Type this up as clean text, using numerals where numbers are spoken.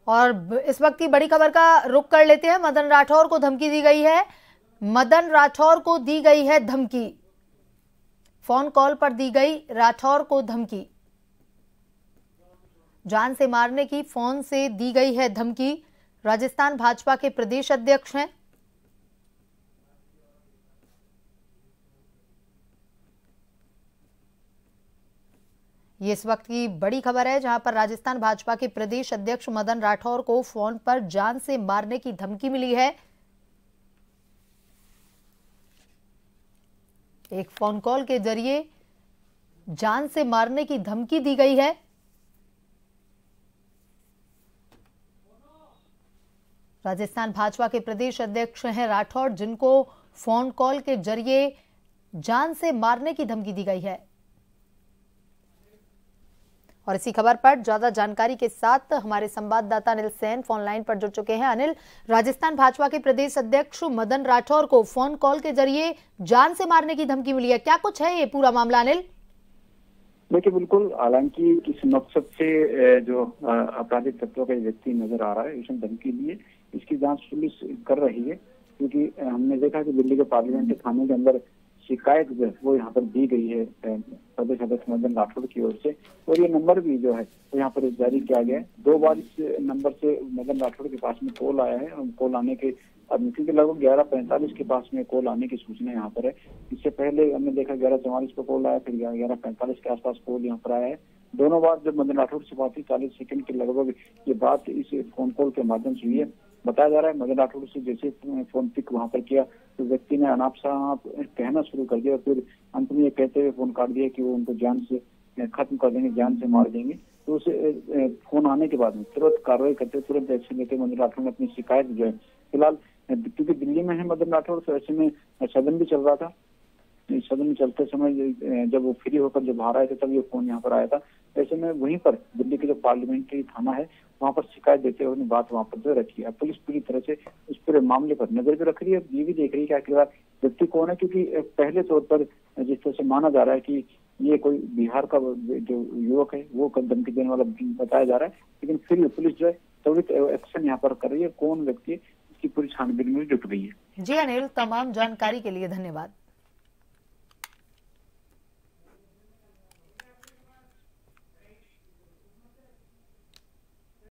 और इस वक्त की बड़ी खबर का रुख कर लेते हैं। मदन राठौर को धमकी दी गई है। मदन राठौर को दी गई है धमकी। फोन कॉल पर दी गई राठौर को धमकी। जान से मारने की फोन से दी गई है धमकी। राजस्थान भाजपा के प्रदेश अध्यक्ष हैं। ये इस वक्त की बड़ी खबर है, जहां पर राजस्थान भाजपा के प्रदेश अध्यक्ष मदन राठौर को फोन पर जान से मारने की धमकी मिली है। एक फोन कॉल के जरिए जान से मारने की धमकी दी गई है। राजस्थान भाजपा के प्रदेश अध्यक्ष हैं राठौर, जिनको फोन कॉल के जरिए जान से मारने की धमकी दी गई है। और इसी खबर पर ज्यादा जानकारी के साथ हमारे संवाददाता अनिल सेन फोन लाइन पर जुड़ चुके हैं। अनिल, राजस्थान भाजपा के प्रदेश अध्यक्ष मदन राठौर को फोन कॉल के जरिए जान से मारने की धमकी मिली है, क्या कुछ है ये पूरा मामला? अनिल देखिए, बिल्कुल, हालांकि किस मकसद से जो आपराधिक तत्वों का व्यक्ति नजर आ रहा है, उसने धमकी दी है, इसकी जांच पुलिस कर रही है। क्योंकि हमने देखा कि दिल्ली के पार्लियामेंट्री थाने के अंदर शिकायत जो है वो यहाँ पर दी गई है प्रदेश अध्यक्ष मदन राठौर की ओर से, और ये नंबर भी जो है वो यहाँ पर जारी किया गया है। 2 बार इस नंबर से मदन राठौर के पास में कॉल आया है, और कॉल आने के क्योंकि लगभग 11:45 के पास में कॉल आने की सूचना यहाँ पर है। इससे पहले हमने देखा 11:44 पर कॉल आया, फिर 11:45 के आसपास कॉल यहाँ पर आया है। दोनों बार जब मदन राठौर से बात हुई, 40 सेकंड के लगभग ये बात इस फोन कॉल के माध्यम से हुई है। बताया जा रहा है मदन राठौर से जैसे फोन पिक वहां पर किया तो व्यक्ति ने अनाप शनाप कहना शुरू कर दिया, और फिर अंत में ये कहते हुए फोन काट दिया कि वो उनको जान से खत्म कर देंगे, जान से मार देंगे। तो उसे फोन आने के बाद में तुरंत कार्रवाई करते, तुरंत एक्शन लेते मदन राठौर ने अपनी शिकायत जो है, फिलहाल क्योंकि दिल्ली में है मदन राठौर, तो ऐसे में सदन भी चल रहा था। सदन में चलते समय जब वो फ्री होकर जब बाहर आए थे, तब ये फोन यहाँ पर आया था। ऐसे में वहीं पर दिल्ली के जो पार्लियामेंट्री थाना है वहाँ पर शिकायत देते हुए बात वहाँ पर जो रखी है। पुलिस पूरी तरह से उस पूरे मामले पर नजर भी रख रही है, ये भी देख रही है कि आखिरकार व्यक्ति कौन है। क्योंकि पहले तौर पर जिस तरह से माना जा रहा है कि ये कोई बिहार का जो युवक है वो धमकी देने वाला बताया जा रहा है, लेकिन फिर पुलिस जो है त्वरित एक्शन यहाँ पर कर रही है। कौन व्यक्ति इसकी पूरी छानबीन में जुट गई है। जी अनिल, तमाम जानकारी के लिए धन्यवाद।